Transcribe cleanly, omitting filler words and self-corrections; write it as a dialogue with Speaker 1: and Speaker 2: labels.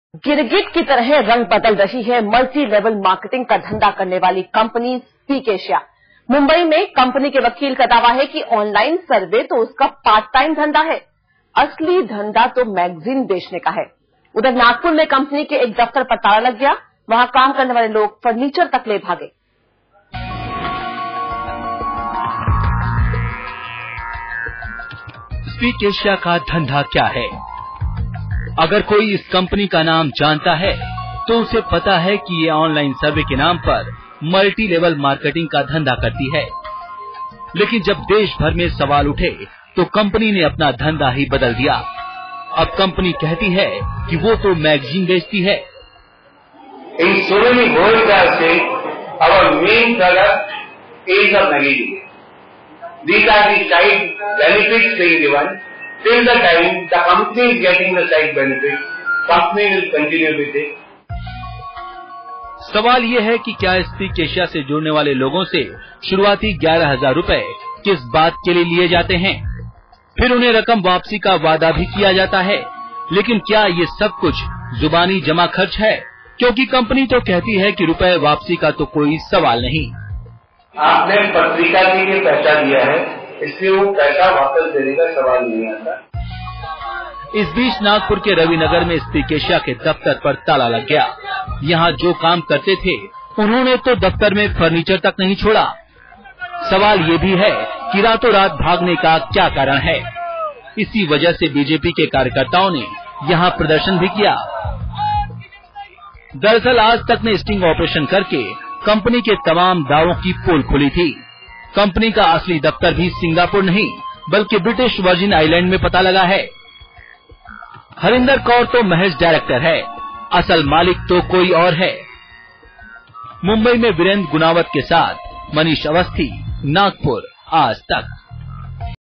Speaker 1: गिरगिट की तरह रंग बदल रही है मल्टी लेवल मार्केटिंग का धंधा करने वाली कंपनी स्पीक एशिया। मुंबई में कंपनी के वकील का दावा है कि ऑनलाइन सर्वे तो उसका पार्ट टाइम धंधा है, असली धंधा तो मैगजीन बेचने का है। उधर नागपुर में कंपनी के एक दफ्तर पर ताला लग गया, वहां काम करने वाले लोग फर्नीचर तक ले भागे।
Speaker 2: स्पीक एशिया का धंधा क्या है? अगर कोई इस कंपनी का नाम जानता है तो उसे पता है कि ये ऑनलाइन सर्वे के नाम पर मल्टी लेवल मार्केटिंग का धंधा करती है। लेकिन जब देश भर में सवाल उठे तो कंपनी ने अपना धंधा ही बदल दिया। अब कंपनी कहती है कि वो तो मैगजीन बेचती है।
Speaker 3: In so many words I say, our main product is a magazine. These are the side benefits being given. Till the time the company is getting the side benefits, company will continue with it.
Speaker 2: सवाल ये है कि क्या speak Asia से जुड़ने वाले लोगों से शुरुआती 11,000 रुपए किस बात के लिए लिए जाते हैं? फिर उन्हें रकम वापसी का वादा भी किया जाता है। लेकिन क्या ये सब कुछ जुबानी जमा खर्च है? क्योंकि कंपनी तो कहती है कि रुपए वापसी का तो कोई सवाल नहीं।
Speaker 3: आपने पत्रिका के लिए पैसा दिया है, इसलिए वो पैसा वापस देने का सवाल नहीं आता।
Speaker 2: इस बीच नागपुर के रविनगर में स्पीक एशिया के दफ्तर पर ताला लग गया। यहाँ जो काम करते थे उन्होंने तो दफ्तर में फर्नीचर तक नहीं छोड़ा। सवाल ये भी है कि रातों रात भागने का क्या कारण है। इसी वजह से बीजेपी के कार्यकर्ताओं ने यहाँ प्रदर्शन भी किया। दरअसल आज तक ने स्टिंग ऑपरेशन करके कंपनी के तमाम दावों की पोल खुली थी। कंपनी का असली दफ्तर भी सिंगापुर नहीं बल्कि ब्रिटिश वर्जिन आइलैंड में पता लगा है। हरिंदर कौर तो महज डायरेक्टर है, असल मालिक तो कोई और है। मुंबई में वीरेंद्र गुनावत के साथ मनीष अवस्थी, नागपुर, आज तक।